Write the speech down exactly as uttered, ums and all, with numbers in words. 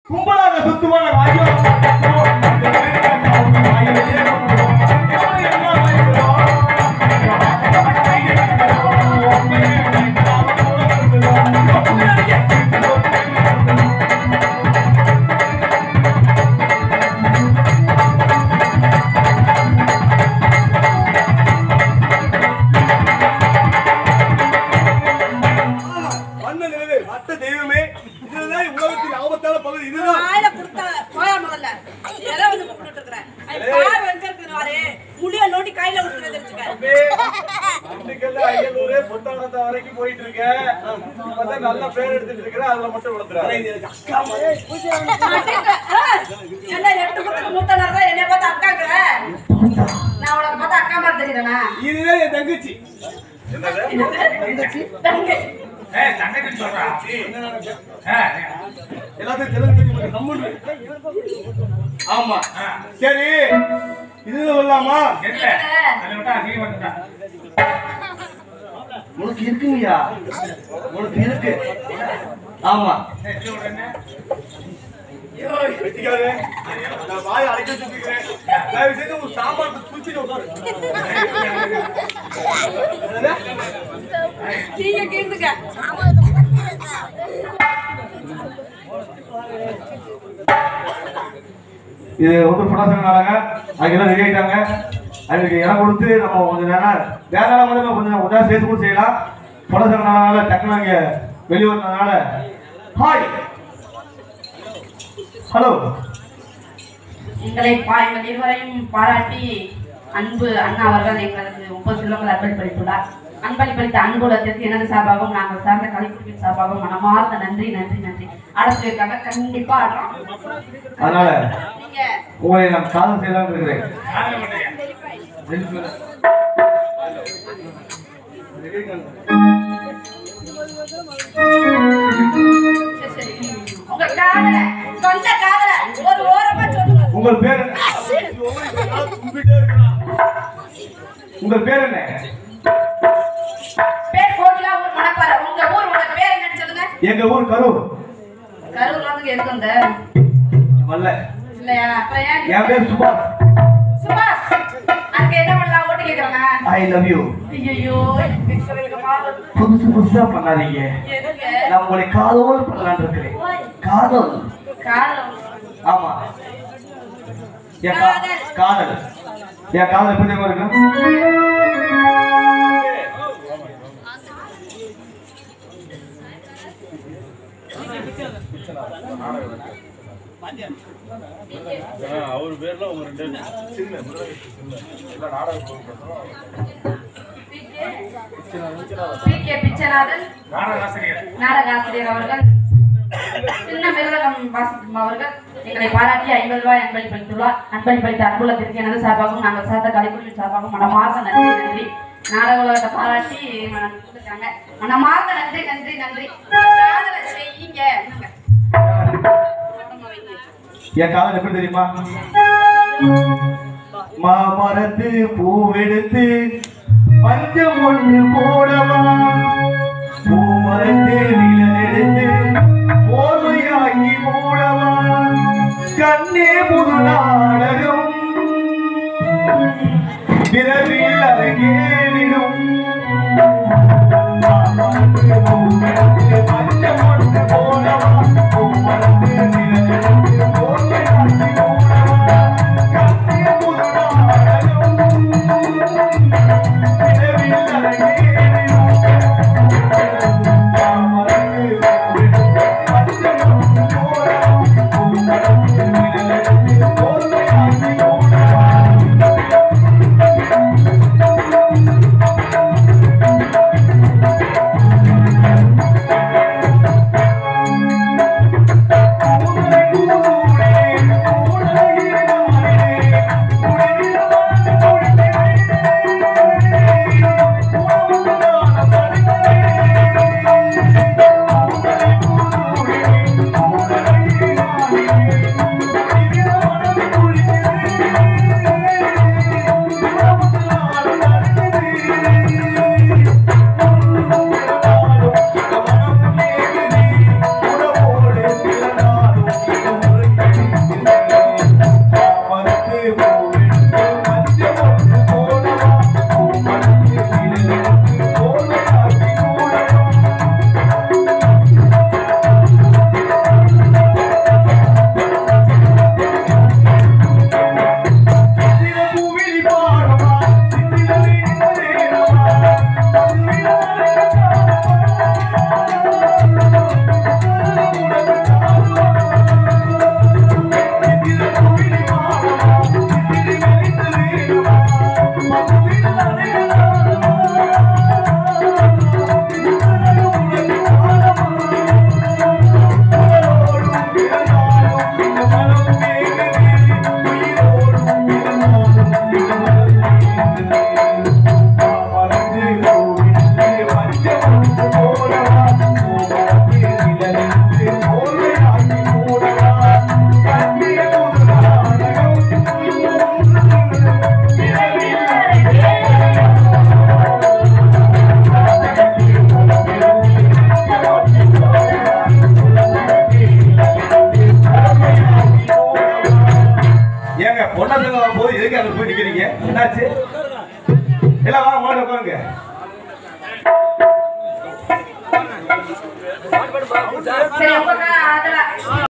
கும்பலாக சுத்துமான வாயு நல்ல பேர் எடுத்துட்டு இருக்கிற அதுல மட்டும் விழுந்துறாரு. என்ன எட்டு குத்து மூத்தனாரா என்னைய பார்த்து அக்காங்கற? நான் உனக்கு பார்த்து அக்கா மாதிரி தெரியறேனா? இதுவே என் தங்கச்சி. என்னது? தங்கச்சி. தங்கச்சி. ஏய் தங்கச்சி சொல்றா. ஏய் எல்லாத்தையும் தெரிஞ்சு தெரிஞ்சு நம்புங்க. ஆமா. சரி. இது வரலாமா? என்ன? அத விட்டா நீ வந்துடா. உனக்கு இருக்குங்கயா உனக்கு இருக்கு ஆமா வெட்டிக்காதே நான் வாய் அடைக்க சொல்லிக்கிறேன் தயவு செய்து ஒரு சாம்பார் குச்சிட்டு உட்காரு நீங்க கேளுங்க இது வந்து ப்ரொடக்ஷன் நாடாங்க அதுக்கெல்லாம் ரெடி ஆயிட்டாங்க அதுக்கு இடம் கொடுத்து நம்ம கொஞ்சம் நேரம் வேற நேரம் வந்து கொஞ்சம் உதவி சேர்த்து கூட செய்யலாம் ப்ரொடக்ஷன் நாடால டக்குனு அங்கே வெளியே வந்ததுனால ஹாய் ஹலோ எங்களை எங்கள் இருவரையும் பாராட்டி அன்பு அண்ணா அவர்கள் எங்களுக்கு முப்பது செல்வங்கள் அர்ப்பணிப்பளித்துள்ளார் அன்பளிப்பளித்த அன்புலத்திற்கு எனது சார்பாகவும் நாங்கள் சார்ந்த கலைக்குழுவின் சார்பாகவும் மனமார்ந்த நன்றி நன்றி நன்றி ஆடத்திற்காக கண்டிப்பா ஆடுறோம் அதனால உங்களை நான் காதல் செய்யலாம் இருக்கிறேன் உங்க காதல சொந்த காதல ஒரு ஓரமா சொல்லுங்க உங்கள் பேர் உங்கள் பேர் என்ன பேர் கோகிலா ஊர் மணப்பாறை உங்க ஊர் உங்க பேர் என்னன்னு சொல்லுங்க எங்க ஊர் கரூர் கரூர்ல இருந்து எதுக்கு வந்த வல்ல இல்லையா அப்புறம் ஏன் என் பேர் சுபாஷ் சுபாஷ் அதுக்கு என்ன பண்ணலாம் ஓட்டு கேக்குறாங்க ஐ லவ் யூ ஐயோ புதுசு புதுசா பண்ணாதீங்க நான் உங்களை காதல் பண்ணலான்னு இருக்கிறேன் காதல் காதல் ஆமா என் காதல் என் காதல் எப்படி தெரியுமா இருக்கு அவர் பேர்ல உங்க ரெண்டு சின்ன நாடகம் பிகே பிச்சநாதன் நாடகாசிரியர் அவர்கள் சின்ன மிருதகம் வாசிக்கும் அவர்கள் எங்களை பாராட்டி ஐம்பது ரூபாய் அன்பளிப்பளித்துள்ளார் அன்பளிப்பளித்த அன்புலத்திற்கு எனது சார்பாகவும் நாங்கள் சார்ந்த கலைக்குழுவின் சார்பாகவும் மனமார்ந்த நன்றி நன்றி நாடக உலகத்தை பாராட்டி கொடுத்துருக்காங்க மனமார்ந்த நன்றி நன்றி நன்றி காதலை செய்யுங்க என் காதல் எப்படி தெரியுமா மாமரத்து பூவெடுத்து பஞ்சம் ஒன்று போடவா பூமரத்து நிழல் எடுத்து போதையாகி மூடவா கண்ணே புது நாடகம் விரைவில் அரங்கேறிடும் மாமரத்து பூவெடுத்து பஞ்சம் ஒன்று போடவா பூமரத்து நிழல் எடுத்து போதையாகி மூடவா கண்ணே புது நாடகம் விரைவில் அரங்கேறிடும் மாமரத்து பூவெடுத்து பஞ்சம் ஒன்று போடவா பூமரத்து நிழல் எடுத்து போதையாகி என்னாச்சு எல்லாம் வாங்க முன்னாடி உட்காருங்க. சரி உங்க அதுல